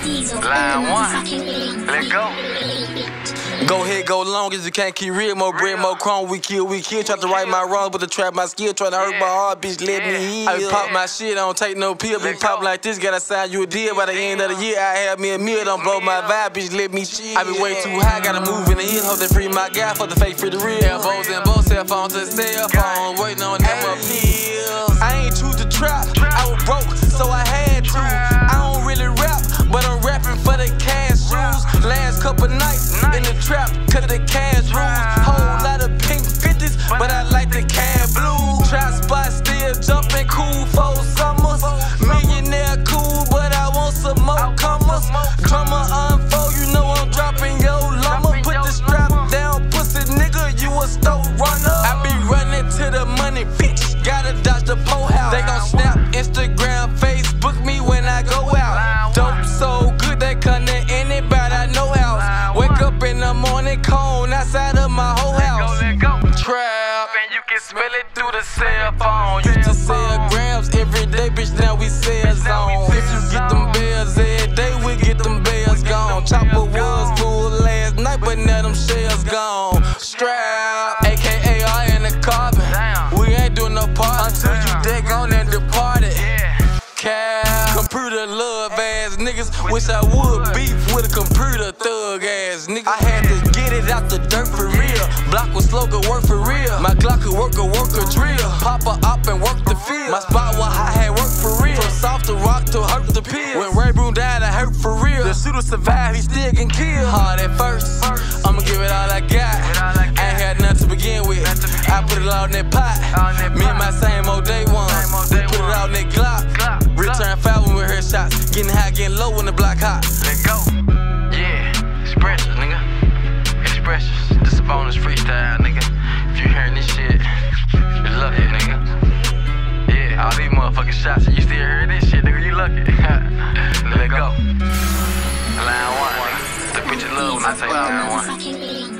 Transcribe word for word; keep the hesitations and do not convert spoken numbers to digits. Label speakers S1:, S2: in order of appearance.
S1: Line one, let go.
S2: Go ahead, go long as you can't keep real. More bread, more chrome, we kill, we kill. Try to right my wrong, but to trap my skill. Try to hurt my heart, bitch, let me heal. I be pop my shit, I don't take no pill. Be pop like this, gotta sign you a deal. By the end of the year, I have me a meal. Don't blow my vibe, bitch, let me chill. I be way too high, gotta move in the hill. Hope they free my guy for the fake, free the real. Elbows and both cell phones to cell phone, waiting on them appeals. I ain't choose to trap, I was broke, so I had to. I don't really rap, but I'm rapping for the cash rules. Last couple nights in the trap, cause the cash rules. Whole lot of pink fifties, but I like the can blue. Trap spot still jumping cool for summers. Millionaire cool, but I want some more comers. Drummer unfold, you know I'm dropping your lumber. Put the strap down, pussy nigga, you a store runner. I be running to the money, bitch, gotta dodge the pole house. They gon' snap Instagram, Facebook me when I go out. Dope so good, they come to anybody I know house. Wake up in the morning, cone outside of my whole house. Trap,
S1: And you can smell it through the cell phone.
S2: used to sell grams every day, bitch, now we sell zone. If you get them bells every day, we get them bells gone. Chopper was full last night, but now them shells gone. Strap, A K A I in the carbon. We ain't doing no part until you dead gone and departed. Cow, computer love ass niggas. Wish I would beef with a computer thug ass nigga. I had to get it out the dirt for real. Block was slow, could work for real. My Glock could work a work a drill. Pop her up and work the field. My spot was high, had work for real. From soft to rock to hurt the pill. When Ray Broom died, I hurt for real. The shooter survived, he still can kill. Hard at first, I'ma give it all I got. I ain't had nothing to begin with. I put it all in that pot. Me and my same old day ones. We put it all in that Glock. Return fire when we heard shots. Getting high, getting low when the block hot.
S1: Let go. Yeah, expressions, nigga. Expressions. This a bonus freestyle, nigga. If you hearing this shit, you lucky, nigga. Yeah, all these motherfucking shots, and you still hearing this shit, nigga, you lucky. Let go. Line one. The bitch love when I say line one.